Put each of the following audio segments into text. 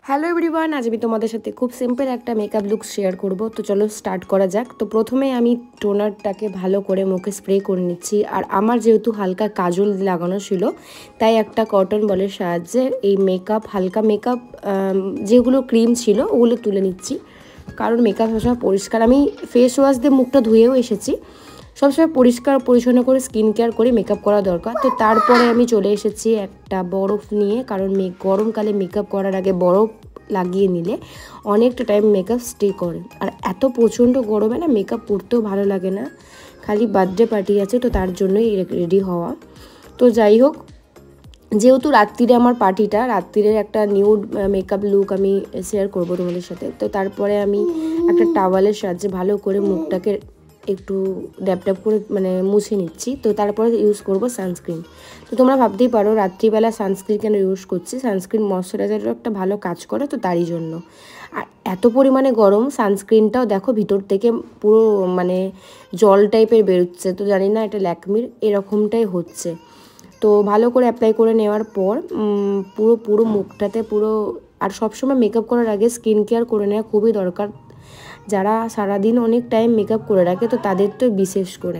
Hello everyone, আজ আমি তোমাদের সাথে খুব সিম্পল একটা মেকআপ লুক শেয়ার করব। তো চলো স্টার্ট করা যাক। তো প্রথমে আমি টোনারটাকে ভালো করে মুখে স্প্রে করে নিচ্ছি। আর আমার যেহেতু হালকা কাজল লাগানো ছিল, তাই একটা কটন বলের সাহায্যে এই হালকা মেকআপ যেগুলো ক্রিম ছিল ওগুলো তুলে নিচ্ছি। কারণ মেকআপ সবসময় পরিষ্কার, আমি ফেস ওয়াশ দিয়ে মুখটা ধুয়েও এসেছি, সবসময় পরিষ্কার পরিচ্ছন্ন করে স্কিন কেয়ার করে মেকআপ করা দরকার। তো তারপরে আমি চলে এসেছি একটা বরফ নিয়ে, কারণ গরমকালে মেকআপ করার আগে বরফ লাগিয়ে নিলে অনেকটা টাইম মেকআপ স্টে করে। আর এত প্রচণ্ড গরমে না মেকআপ পরতেও ভালো লাগে না, খালি বার্থডে পার্টি আছে তো তার জন্যই রেডি হওয়া। তো যাই হোক, যেহেতু রাত্রিরে আমার পার্টিটা, রাত্রিরের একটা নিউড মেকআপ লুক আমি শেয়ার করবো তোমাদের সাথে। তো তারপরে আমি একটা টাওয়ালের সাহায্যে ভালো করে মুখটাকে একটু ড্যাপ করে মুছে নিচ্ছি। তো তারপরে ইউজ করব সানস্ক্রিন। তো তোমরা ভাবতেই পারো রাত্রিবেলা সানস্ক্রিন কেন ইউজ করছি। সানস্ক্রিন ময়শ্চারাইজারও একটা ভালো কাজ করে, তো তারই জন্য। আর এত পরিমাণে গরম, সানস্ক্রিনটাও দেখো ভিতর থেকে পুরো জল টাইপের বেরোচ্ছে। তো জানি না এটা ল্যাকমির এরকমটাই হচ্ছে। তো ভালো করে অ্যাপ্লাই করে নেওয়ার পর পুরো মুখটাতে আর সবসময় মেকআপ করার আগে স্কিন কেয়ার করে নেওয়া খুবই দরকার। যারা সারাদিন অনেক টাইম মেকআপ করে রাখে তো তাদের তো বিশেষ করে।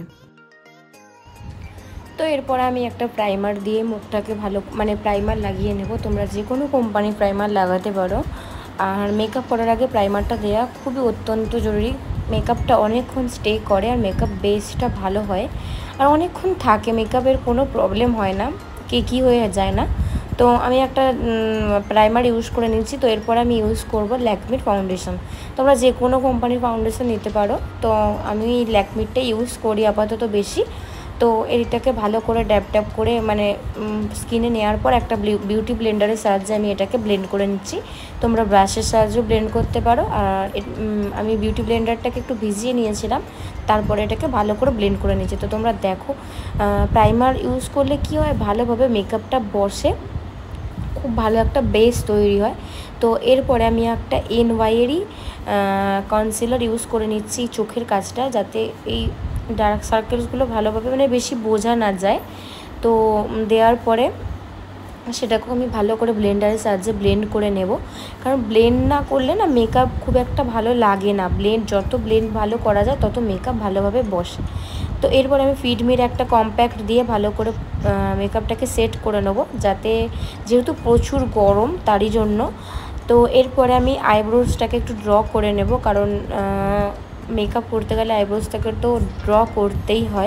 তো এরপর আমি একটা প্রাইমার দিয়ে মুখটাকে ভালো প্রাইমার লাগিয়ে নেব। তোমরা যে কোনো কোম্পানির প্রাইমার লাগাতে পারো। আর মেকআপ করার আগে প্রাইমারটা দেওয়া খুবই অত্যন্ত জরুরি। মেকআপটা অনেকক্ষণ স্টে করে আর মেকআপ বেসটা ভালো হয় আর অনেকক্ষণ থাকে, মেকআপের কোনো প্রবলেম হয় না, কী হয়ে যায় না। তো আমি একটা প্রাইমার ইউজ করে নিচ্ছি। তো এরপর আমি ইউজ করব ল্যাকমির ফাউন্ডেশন। তোমরা যে কোনো কোম্পানির ফাউন্ডেশন নিতে পারো, তো আমি ল্যাকমিরটা ইউজ করি আপাতত বেশি। তো এটাকে ভালো করে ড্যাপ করে স্কিনে নেওয়ার পর একটা বিউটি ব্লেন্ডারের সাহায্যে আমি এটাকে ব্লেন্ড করে নিচ্ছি। তোমরা ব্রাশের সাহায্যেও ব্লেন্ড করতে পারো। আর আমি বিউটি ব্লেন্ডারটাকে একটু ভিজিয়ে নিয়েছিলাম, তারপরে এটাকে ভালো করে ব্লেন্ড করে নিচ্ছি। তো তোমরা দেখো প্রাইমার ইউজ করলে কি হয়, ভালোভাবে মেকআপটা বসে, খুব ভালো একটা বেস তৈরি হয়। তো এরপরে আমি একটা এনওয়াইয়েরই কনসিলার ইউজ করে নিচ্ছি চোখের কাজটা, যাতে এই ডার্ক সার্কেলসগুলো ভালোভাবে বেশি বোঝা না যায়। তো দেওয়ার পরে সেটাকে আমি ভালো করে ব্লেন্ডারের সাহায্যে ব্লেন্ড করে নেব। কারণ ব্লেন্ড না করলে না মেকআপ খুব একটা ভালো লাগে না। যত ব্লেন্ড ভালো করা যায় তত মেকআপ ভালোভাবে বসে। তো এরপর আমি ফিটমির একটা কম্প্যাক্ট দিয়ে ভালো করে মেকআপটাকে সেট করে নেব, যাতে যেহেতু প্রচুর গরম তারই জন্য। তো এরপরে আমি আইব্রোজটাকে একটু ড্র করে নেব, কারণ মেকআপ করতে গেলে আইব্রোজটাকে তো ড্র করতেই হয়।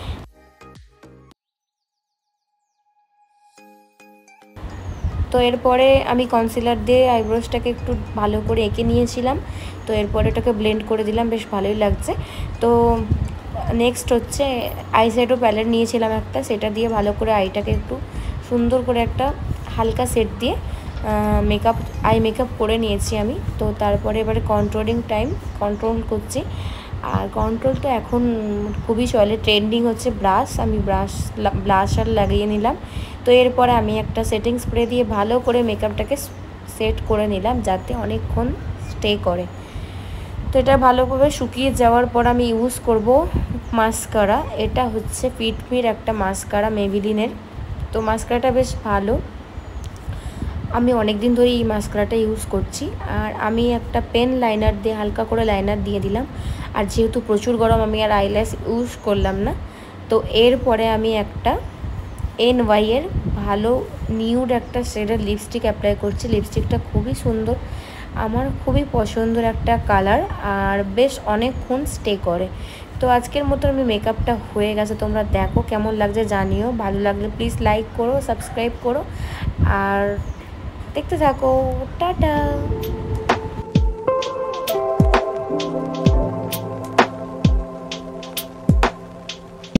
তো এরপরে আমি কনসিলার দিয়ে আইব্রোজটাকে একটু ভালো করে এঁকে নিয়েছিলাম। তো এরপরে এটাকে ব্লেন্ড করে দিলাম, বেশ ভালোই লাগছে। তো নেক্সট হচ্ছে আইশ্যাডো প্যালেট নিয়েছিলাম একটা, সেটা দিয়ে ভালো করে আইটাকে একটু সুন্দর করে একটা হালকা সেট দিয়ে আই মেকআপ করে নিয়েছি আমি। তো তারপরে এবারে কন্ট্রোল করছি। আর কন্ট্রোল তো এখন খুবই চলে, ট্রেন্ডিং হচ্ছে ব্রাশ। আমি ব্লাশার লাগিয়ে নিলাম। তো এরপরে আমি একটা সেটিং স্প্রে দিয়ে ভালো করে মেকআপটাকে সেট করে নিলাম, যাতে অনেকক্ষণ স্টে করে। তো এটা ভালোভাবে শুকিয়ে যাওয়ার পর আমি ইউজ করব মাস্কারা। এটা হচ্ছে ফিটমির একটা মাস্কারা, মেবিলিনের। তো মাস্কারাটা বেশ ভালো, আমি অনেক দিন ধরে এই মাস্কারাটা ইউজ করছি। আর আমি একটা পেন লাইনার দিয়ে হালকা করে লাইনার দিয়ে দিলাম। আর যেহেতু প্রচুর গরম আমি আর আইল্যাশ ইউজ করলাম না। তো এরপরে আমি একটা এনওয়াইয়ের ভালো নিউড একটা শেডের লিপস্টিক অ্যাপ্লাই করছি। লিপস্টিকটা খুবই সুন্দর, আমার খুবই পছন্দের একটা কালার, আর বেশ অনেকক্ষণ স্টে করে। তো আজকের মতো আমি মেকআপটা হয়ে গেছে। তোমরা দেখো কেমন লাগছে জানিও, ভালো লাগলে প্লিজ লাইক করো, সাবস্ক্রাইব করো আর দেখতে থাকো। টাটা।